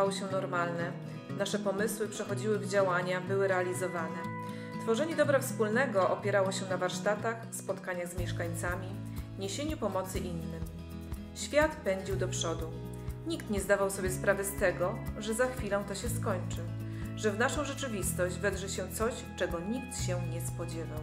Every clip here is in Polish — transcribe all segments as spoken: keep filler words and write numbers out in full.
stawało się normalne. Nasze pomysły przechodziły w działania, były realizowane. Tworzenie dobra wspólnego opierało się na warsztatach, spotkaniach z mieszkańcami, niesieniu pomocy innym. Świat pędził do przodu. Nikt nie zdawał sobie sprawy z tego, że za chwilę to się skończy, że w naszą rzeczywistość wedrze się coś, czego nikt się nie spodziewał.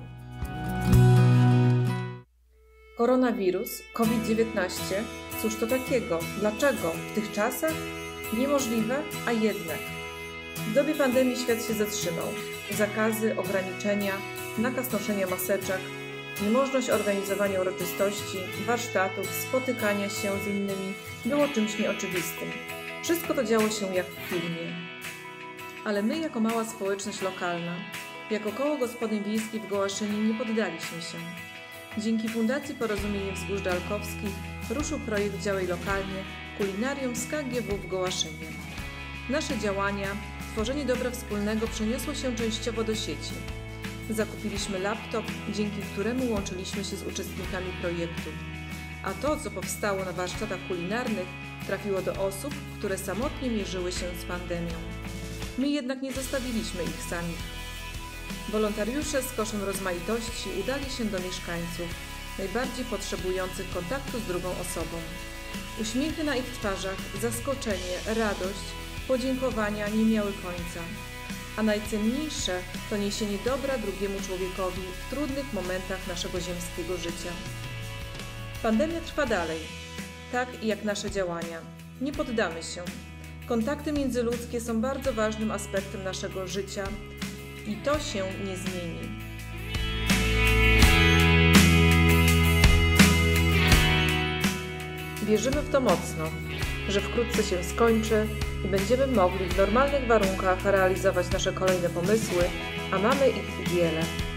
Koronawirus, COVID dziewiętnaście, cóż to takiego? Dlaczego? W tych czasach? Niemożliwe, a jednak. W dobie pandemii świat się zatrzymał. Zakazy, ograniczenia, nakaz noszenia maseczek, niemożność organizowania uroczystości, warsztatów, spotykania się z innymi było czymś nieoczywistym. Wszystko to działo się jak w filmie. Ale my, jako mała społeczność lokalna, jako koło gospodyń wiejskich w Gołaszynie, nie poddaliśmy się. Dzięki Fundacji Porozumienie Wzgórz Dalkowskich ruszył projekt Działaj Lokalnie Kulinarium z K G W w Gołaszynie. Nasze działania, tworzenie dobra wspólnego przeniosło się częściowo do sieci. Zakupiliśmy laptop, dzięki któremu łączyliśmy się z uczestnikami projektu. A to, co powstało na warsztatach kulinarnych, trafiło do osób, które samotnie mierzyły się z pandemią. My jednak nie zostawiliśmy ich samych. Wolontariusze z koszem rozmaitości udali się do mieszkańców, najbardziej potrzebujących kontaktu z drugą osobą. Uśmiechy na ich twarzach, zaskoczenie, radość, podziękowania nie miały końca. A najcenniejsze to niesienie dobra drugiemu człowiekowi w trudnych momentach naszego ziemskiego życia. Pandemia trwa dalej, tak jak nasze działania. Nie poddamy się. Kontakty międzyludzkie są bardzo ważnym aspektem naszego życia i to się nie zmieni. Wierzymy w to mocno, że wkrótce się skończy i będziemy mogli w normalnych warunkach realizować nasze kolejne pomysły, a mamy ich wiele.